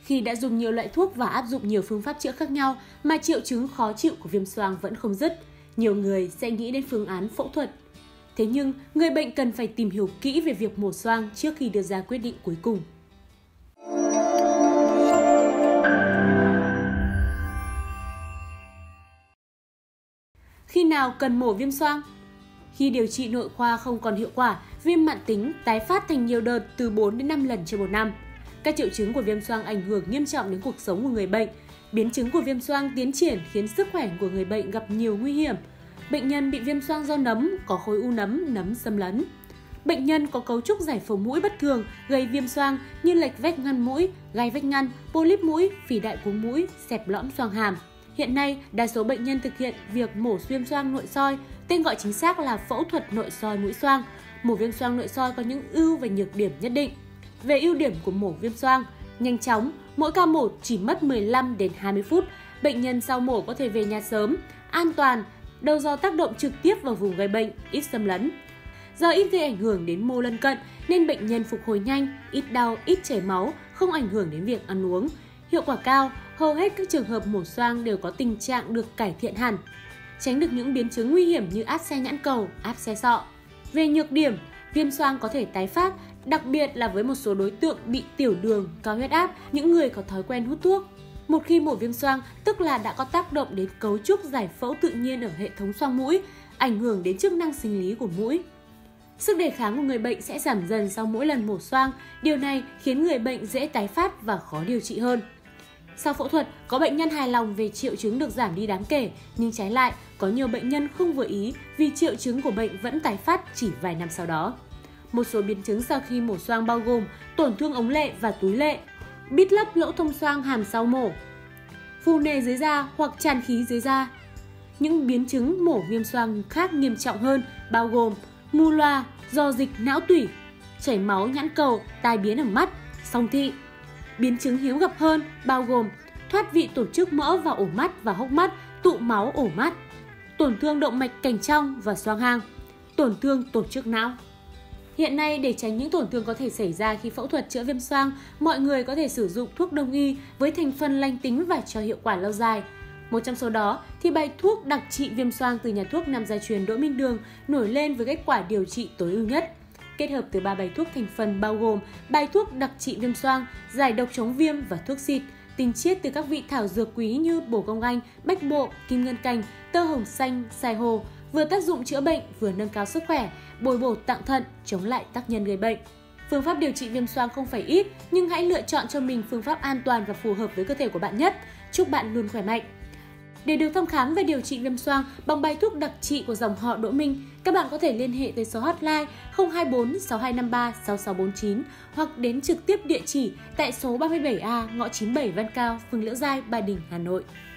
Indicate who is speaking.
Speaker 1: Khi đã dùng nhiều loại thuốc và áp dụng nhiều phương pháp chữa khác nhau mà triệu chứng khó chịu của viêm xoang vẫn không dứt, nhiều người sẽ nghĩ đến phương án phẫu thuật. Thế nhưng, người bệnh cần phải tìm hiểu kỹ về việc mổ xoang trước khi đưa ra quyết định cuối cùng. Khi nào cần mổ viêm xoang? Khi điều trị nội khoa không còn hiệu quả, viêm mãn tính tái phát thành nhiều đợt từ 4 đến 5 lần trên một năm. Các triệu chứng của viêm xoang ảnh hưởng nghiêm trọng đến cuộc sống của người bệnh. Biến chứng của viêm xoang tiến triển khiến sức khỏe của người bệnh gặp nhiều nguy hiểm. Bệnh nhân bị viêm xoang do nấm, có khối u nấm xâm lấn. Bệnh nhân có cấu trúc giải phẫu mũi bất thường gây viêm xoang như lệch vách ngăn mũi, gai vách ngăn, polyp mũi, phì đại cuống mũi, xẹp lõm xoang hàm. Hiện nay, đa số bệnh nhân thực hiện việc mổ viêm xoang nội soi, tên gọi chính xác là phẫu thuật nội soi mũi xoang. Mổ viêm xoang nội soi có những ưu và nhược điểm nhất định. Về ưu điểm của mổ viêm xoang, nhanh chóng, mỗi ca mổ chỉ mất 15 đến 20 phút, bệnh nhân sau mổ có thể về nhà sớm, an toàn, đâu do tác động trực tiếp vào vùng gây bệnh, ít xâm lấn. Do ít gây ảnh hưởng đến mô lân cận nên bệnh nhân phục hồi nhanh, ít đau, ít chảy máu, không ảnh hưởng đến việc ăn uống. Hiệu quả cao, hầu hết các trường hợp mổ xoang đều có tình trạng được cải thiện hẳn, tránh được những biến chứng nguy hiểm như áp xe nhãn cầu, áp xe sọ. Về nhược điểm, viêm xoang có thể tái phát, đặc biệt là với một số đối tượng bị tiểu đường, cao huyết áp, những người có thói quen hút thuốc. Một khi mổ viêm xoang, tức là đã có tác động đến cấu trúc giải phẫu tự nhiên ở hệ thống xoang mũi, ảnh hưởng đến chức năng sinh lý của mũi. Sức đề kháng của người bệnh sẽ giảm dần sau mỗi lần mổ xoang, điều này khiến người bệnh dễ tái phát và khó điều trị hơn. Sau phẫu thuật, có bệnh nhân hài lòng về triệu chứng được giảm đi đáng kể, nhưng trái lại, có nhiều bệnh nhân không vừa ý vì triệu chứng của bệnh vẫn tái phát chỉ vài năm sau đó. Một số biến chứng sau khi mổ xoang bao gồm tổn thương ống lệ và túi lệ, bít lấp lỗ thông xoang hàm sau mổ, phù nề dưới da hoặc tràn khí dưới da. Những biến chứng mổ viêm xoang khác nghiêm trọng hơn bao gồm mù loà do dịch não tủy, chảy máu nhãn cầu, tai biến ở mắt, song thị. Biến chứng hiếm gặp hơn bao gồm thoát vị tổ chức mỡ vào ổ mắt và hốc mắt, tụ máu ổ mắt, tổn thương động mạch cảnh trong và xoang hang, tổn thương tổ chức não. Hiện nay, để tránh những tổn thương có thể xảy ra khi phẫu thuật chữa viêm xoang, mọi người có thể sử dụng thuốc đông y với thành phần lành tính và cho hiệu quả lâu dài. Một trong số đó thì bài thuốc đặc trị viêm xoang từ nhà thuốc Nam gia truyền Đỗ Minh Đường nổi lên với kết quả điều trị tối ưu nhất. Kết hợp từ 3 bài thuốc thành phần bao gồm bài thuốc đặc trị viêm xoang, giải độc chống viêm và thuốc xịt, tinh chiết từ các vị thảo dược quý như bổ công anh, bách bộ, kim ngân cành, tơ hồng xanh, sai hồ, vừa tác dụng chữa bệnh vừa nâng cao sức khỏe, bồi bổ tạng thận, chống lại tác nhân gây bệnh. Phương pháp điều trị viêm xoang không phải ít, nhưng hãy lựa chọn cho mình phương pháp an toàn và phù hợp với cơ thể của bạn nhất. Chúc bạn luôn khỏe mạnh! Để được thăm khám về điều trị viêm xoang bằng bài thuốc đặc trị của dòng họ Đỗ Minh, các bạn có thể liên hệ tới số hotline 024 6253 6649 hoặc đến trực tiếp địa chỉ tại số 37A, ngõ 97 Văn Cao, phường Liễu Giai, Ba Đình, Hà Nội.